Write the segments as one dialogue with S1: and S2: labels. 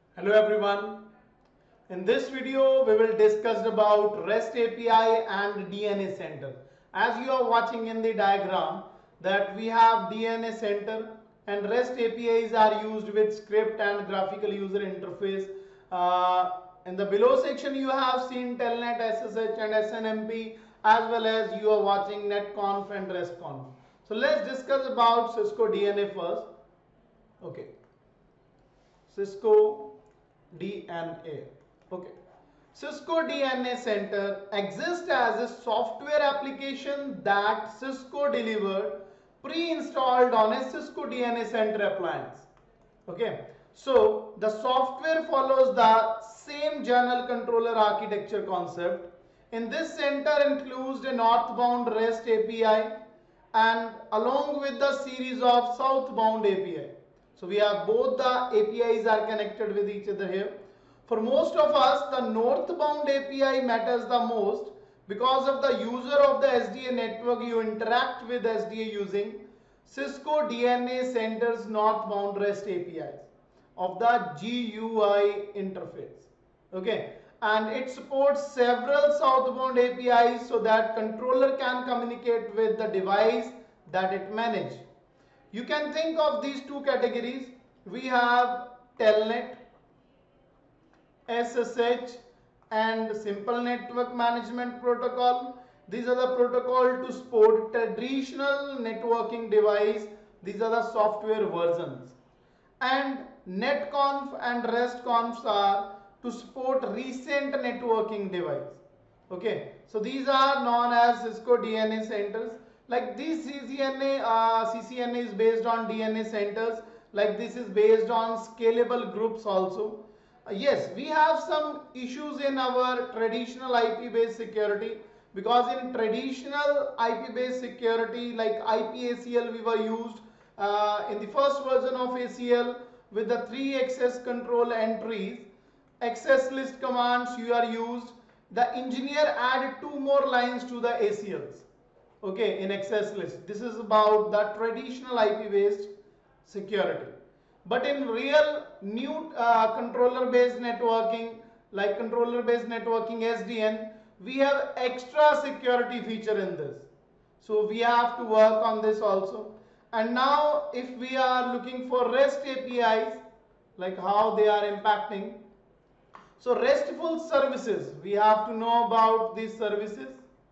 S1: Hello everyone. In this video we will discuss about REST API and DNA center. As you are watching in the diagram that we have DNA center and REST APIs are used with script and graphical user interface. In the below section you have seen Telnet, SSH and SNMP, as well as you are watching NetConf and RESTConf. So let's discuss about Cisco DNA first. Okay. Cisco DNA. Okay. Cisco DNA Center exists as a software application that Cisco delivered pre-installed on a Cisco DNA Center appliance. Okay. So the software follows the same general controller architecture concept. In this center includes a northbound REST API and along with the series of southbound API. So we have both the APIs are connected with each other here. For most of us, the northbound API matters the most because of the user of the SDA network. You interact with SDA using Cisco DNA Center's northbound REST APIs of the GUI interface. Okay, and it supports several southbound APIs so that controller can communicate with the device that it manages. You can think of these two categories. We have Telnet, SSH and Simple Network Management Protocol. These are the protocol to support traditional networking device. These are the software versions. And NetConf and RESTConf are to support recent networking device. Okay, so these are known as Cisco DNA centers. Like this CCNA is based on DNA centers. Like this is based on scalable groups also. Yes, we have some issues in our traditional IP based security, because in traditional IP based security like IPACL we were used in the first version of ACL with the 3 access control entries, access list commands you are used. The engineer added 2 more lines to the ACLs. Okay, in access list. This is about the traditional IP based security. But in real new controller based networking, like controller based networking SDN, we have extra security feature in this. So we have to work on this also. And now if we are looking for REST APIs, like how they are impacting. So RESTful services, we have to know about these services.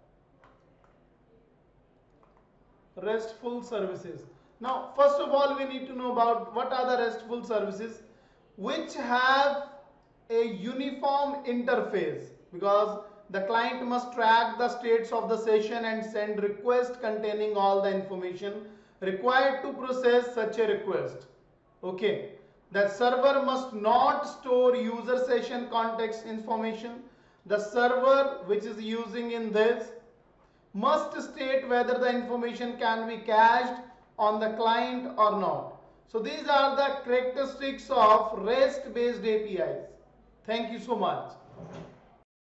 S1: RESTful services. Now, first of all, we need to know about what are the RESTful services which have a uniform interface, because the client must track the states of the session and send request containing all the information required to process such a request. Okay. The server must not store user session context information. The server which is using in this must state whether the information can be cached on the client or not. So these are the characteristics of REST based APIs. Thank you so much.